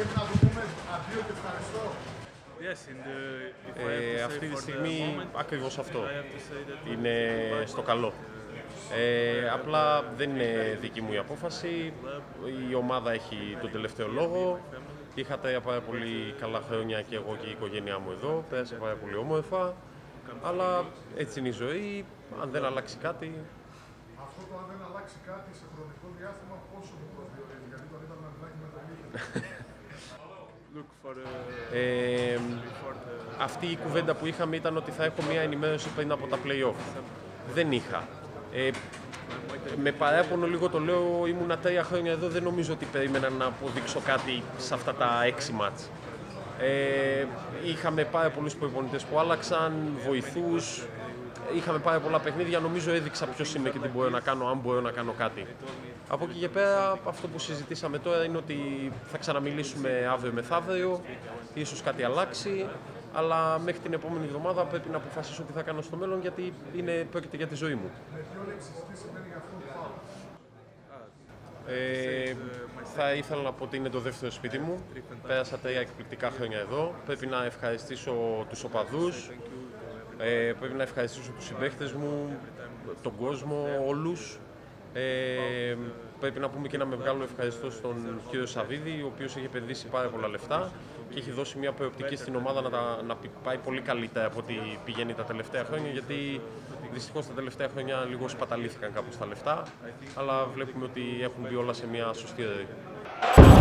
Πρέπει να του πούμε αντίο και ευχαριστώ. Αυτή τη στιγμή ακριβώς αυτό είναι στο καλό. Απλά δεν είναι δική μου η απόφαση, η ομάδα έχει τον τελευταίο λόγο. Είχα τα πάρα πολύ καλά χρόνια και εγώ και η οικογένειά μου εδώ, πέρασα πάρα πολύ όμορφα, αλλά έτσι είναι η ζωή, αν δεν αλλάξει κάτι. Αυτό το αν δεν αλλάξει κάτι σε χρονικό διάστημα, πόσο το προσδιορίζει, γιατί τον είδαμε να μιλάει με τον ίδιο. Αυτή η κουβέντα που είχαμε ήταν ότι θα έχω μια ενημέρωση πριν από τα play-off. Δεν είχα. Με παράπονο λίγο το λέω, ήμουνα 3 χρόνια εδώ, δεν νομίζω ότι περίμενα να αποδείξω κάτι σε αυτά τα 6 μάτς. Είχαμε πάρα πολλούς προπονητές που άλλαξαν, βοηθούς, είχαμε πάρα πολλά παιχνίδια, νομίζω έδειξα ποιος είμαι και τι μπορώ να κάνω, αν μπορώ να κάνω κάτι. Από εκεί και πέρα, αυτό που συζητήσαμε τώρα είναι ότι θα ξαναμιλήσουμε αύριο μεθαύριο, ίσως κάτι αλλάξει, αλλά μέχρι την επόμενη εβδομάδα πρέπει να αποφασίσω τι θα κάνω στο μέλλον, γιατί πρόκειται για τη ζωή μου. Θα ήθελα να πω ότι είναι το δεύτερο σπίτι μου. Πέρασα 3 εκπληκτικά χρόνια εδώ. Πρέπει να ευχαριστήσω τους οπαδούς, πρέπει να ευχαριστήσω τους συμπαίκτες μου, τον κόσμο, όλους. Πρέπει να πούμε και ένα μεγάλο ευχαριστώ στον κύριο Σαββίδη, ο οποίος έχει επενδύσει πάρα πολλά λεφτά και έχει δώσει μια προοπτική στην ομάδα να πάει πολύ καλύτερα από ό,τι πηγαίνει τα τελευταία χρόνια, γιατί δυστυχώς τα τελευταία χρόνια λίγο σπαταλήθηκαν κάπως τα λεφτά, αλλά βλέπουμε ότι έχουν μπει όλα σε μια σωστή ροή.